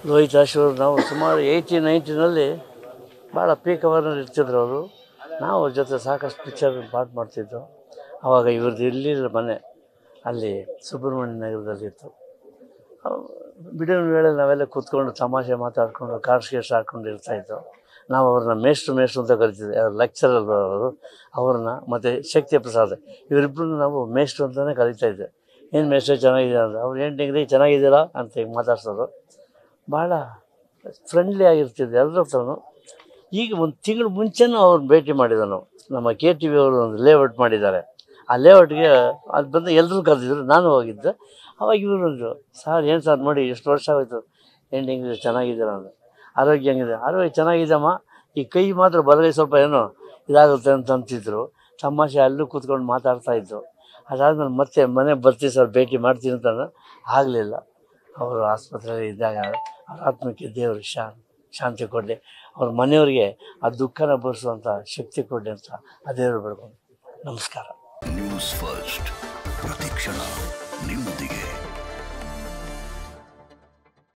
ಲೋಹಿತ್ ಆಶ್ವರು ನಾವು ಸುಮಾರು 80-90ನಲ್ಲಿ ಭಾಳ ಪೀಕ್ ಅವರ್ನಲ್ಲಿ ಇರ್ತಿದ್ರು ಅವರು. ನಾವು ಅವ್ರ ಜೊತೆ ಸಾಕಷ್ಟು ಪಿಕ್ಚರ್ ಪಾಠ ಮಾಡ್ತಿದ್ದೆವು. ಆವಾಗ ಇವ್ರದ್ದು ಇರಲಿಲ್ಲ ಮನೆ, ಅಲ್ಲಿ ಸುಬ್ರಹ್ಮಣ್ಯ ನಗರದಲ್ಲಿತ್ತು. ಬಿಡುವಿನ ವೇಳೆ ನಾವೆಲ್ಲ ಕೂತ್ಕೊಂಡು ತಮಾಷೆ ಮಾತಾಡಿಕೊಂಡು ಕಾರ್ಡ್ಸ್ ಗೀಡ್ಸ್ ಆಡ್ಕೊಂಡು ಇರ್ತಾಯಿದ್ದೆವು. ನಾವು ಅವ್ರನ್ನ ಮೇಷ್ಟ್ರು ಅಂತ ಕರಿತಿದ್ದೆ. ಲೆಕ್ಚರರ್ ಅವರು ಅವ್ರನ್ನ ಮತ್ತು ಶಕ್ತಿ ಪ್ರಸಾದ್ ಇವರಿಬ್ಬರನ್ನ ನಾವು ಮೇಷ್ಟ್ರು ಅಂತಲೇ ಕರಿತಾಯಿದ್ದೆ. ಏನು ಮೇಷ್ಟ್ರು ಚೆನ್ನಾಗಿದ್ದೀರಾ ಅಂದರೆ ಅವ್ರು 8 ಡಿಗ್ರಿ ಚೆನ್ನಾಗಿದ್ದೀರಾ ಅಂತ ಹಿಂಗೆ ಮಾತಾಡ್ಸೋರು. ಭಾಳ ಫ್ರೆಂಡ್ಲಿ ಆಗಿರ್ತಿದ್ದೆ ಎಲ್ಲರ ಹತ್ರನೂ. ಈಗ ಒಂದು ತಿಂಗಳು ಮುಂಚೆನೂ ಅವ್ರನ್ನ ಭೇಟಿ ಮಾಡಿದ್ದೆ ನಾವು. ನಮ್ಮ KTV ಅವರು ಒಂದು ಲೇಔಟ್ ಮಾಡಿದ್ದಾರೆ. ಆ ಲೇಔಟ್ಗೆ ಅದು ಬಂದು ಎಲ್ಲರೂ ಕರೆದಿದ್ರು, ನಾನು ಹೋಗಿದ್ದೆ. ಅವಾಗ ಇವರು ಅಂದರು, ಸರ್ ಏನು ಸರ್ ನೋಡಿ ಎಷ್ಟು ವರ್ಷ ಆಗೋಯ್ತು, ಎಂಡಿಂಗ್ ಚೆನ್ನಾಗಿದ್ದೀರಾ ಅಂದರೆ. ಆರೋಗ್ಯ ಹೆಂಗಿದೆ? ಆರೋಗ್ಯ ಚೆನ್ನಾಗಿದ್ದಮ್ಮ, ಈ ಕೈ ಮಾತ್ರ ಬಲಗೈ ಸ್ವಲ್ಪ ಏನೋ ಇದಾಗುತ್ತೆ ಅಂತ ಅಂತಿದ್ರು. ತಮಾಷೆ ಅಲ್ಲೂ ಕೂತ್ಕೊಂಡು ಮಾತಾಡ್ತಾಯಿದ್ರು. ಅದಾದಮೇಲೆ ಮತ್ತೆ ಮನೆಗೆ ಬರ್ತೀವಿ ಸರ್ ಭೇಟಿ ಮಾಡ್ತೀನಿ ಅಂತ ಆಗಲಿಲ್ಲ. ಅವರು ಆಸ್ಪತ್ರೆಯಲ್ಲಿ ಇದ್ದಾಗ ಅವ್ರ ಆತ್ಮಕ್ಕೆ ದೇವರು ಶಾಂತಿ ಕೊಡಲಿ, ಅವ್ರ ಮನೆಯವರಿಗೆ ಆ ದುಃಖನ ಭರಿಸುವಂಥ ಶಕ್ತಿ ಕೊಡಲಿ ಅಂತ ಆ ದೇವರು ಬೇಡ್ಕೊಂಡು ನಮಸ್ಕಾರ. ನ್ಯೂಸ್ ಫಸ್ಟ್ ಪ್ರತಿಕ್ಷಣ ನಿಮ್ಮೊಂದಿಗೆ.